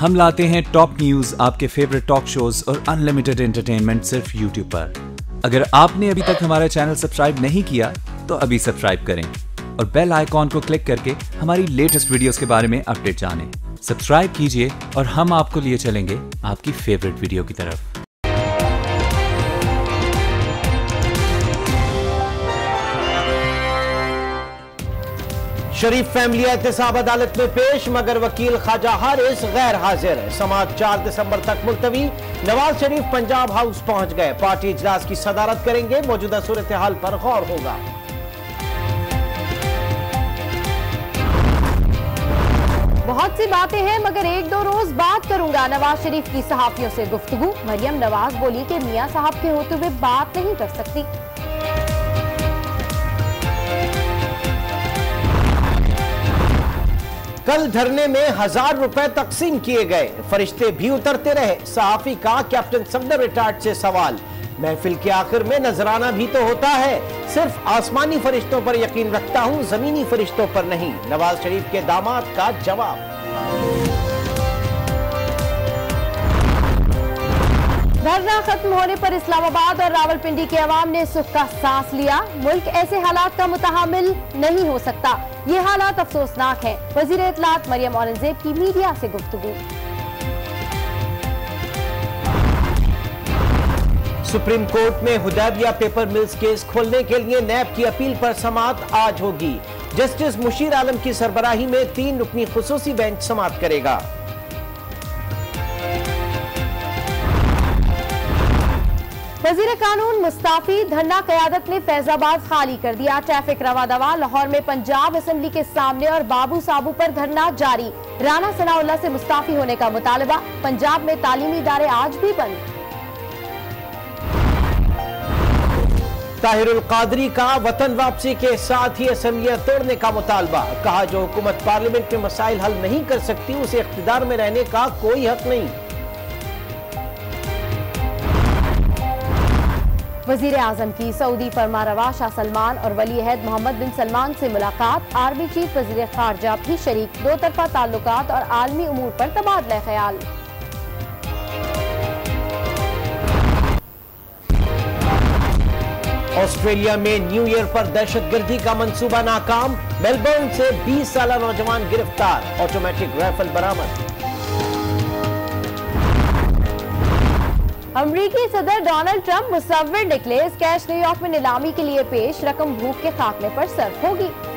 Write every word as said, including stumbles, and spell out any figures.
हम लाते हैं टॉप न्यूज, आपके फेवरेट टॉक शोज और अनलिमिटेड एंटरटेनमेंट सिर्फ यूट्यूब पर। अगर आपने अभी तक हमारा चैनल सब्सक्राइब नहीं किया तो अभी सब्सक्राइब करें और बेल आइकॉन को क्लिक करके हमारी लेटेस्ट वीडियोस के बारे में अपडेट जानें। सब्सक्राइब कीजिए और हम आपको लिए चलेंगे आपकी फेवरेट वीडियो की तरफ। शरीफ फैमिली एहतसाब अदालत में पेश, मगर वकील ख्वाजा हारिस गैर हाजिर। समाअत चार दिसंबर तक मुलतवी। नवाज शरीफ पंजाब हाउस पहुंच गए, पार्टी इजलास की सदारत करेंगे, मौजूदा सूरत हाल पर गौर होगा। बहुत सी बातें हैं मगर एक दो रोज बात करूंगा। नवाज शरीफ की सहाफियों से गुफ्तगू। मरियम नवाज बोली कि मियां साहब के होते हुए बात नहीं कर सकती। कल धरने में हजार रुपए तकसीम किए गए, फरिश्ते भी उतरते रहे। सहाफी का कैप्टन सफदर रिटार्ड से सवाल, महफिल के आखिर में नजराना भी तो होता है, सिर्फ आसमानी फरिश्तों पर यकीन रखता हूं, जमीनी फरिश्तों पर नहीं। नवाज शरीफ के दामाद का जवाब। धरना खत्म होने पर इस्लामाबाद और रावलपिंडी के अवाम ने सुख का सांस लिया। मुल्क ऐसे हालात का मुतहम्मिल नहीं हो सकता, ये हालात अफसोसनाक हैं। वजीर इत्तलात मरियम औरंगजेब की मीडिया से गुफ्तगू। सुप्रीम कोर्ट में हुदैबिया पेपर मिल्स केस खोलने के लिए नैब की अपील पर समाअत आज होगी। जस्टिस मुशीर आलम की सरबराही में तीन रुकनी खुसूसी बेंच समाअत करेगा। वजीर कानून मुस्ताफी, धरना क़यादत ने फैजाबाद खाली कर दिया। ट्रैफिक रवा दवा। लाहौर में पंजाब असेंबली के सामने और बाबू साबू पर धरना जारी। राना सनाउल्लाह से मुस्ताफी होने का मुतालबा। पंजाब में तालीमी इदारे आज भी बंद। ताहिरुल कादरी का वतन वापसी के साथ ही असेंबलियां तोड़ने का मुतालबा। कहा, जो हुकूमत पार्लियामेंट में मसाइल हल नहीं कर सकती उसे इख्तिदार में रहने का कोई हक नहीं। वजीर आजम की सऊदी फरमारवा शाह सलमान और वली अहद मोहम्मद बिन सलमान से मुलाकात। आर्मी चीफ वजीर खारजा भी शरीक। दो तरफा ताल्लुकात और आलमी उमूर पर तबादला ख्याल। ऑस्ट्रेलिया में न्यू ईयर पर दहशतगर्दी का मंसूबा नाकाम। मेलबर्न से बीस साल नौजवान गिरफ्तार, ऑटोमेटिक राइफल बरामद। अमरीकी सदर डोनाल्ड ट्रंप मुसव्विर निकले। इस कैश न्यूयॉर्क में नीलामी के लिए पेश, रकम भूख के खात्मे पर सर्फ होगी।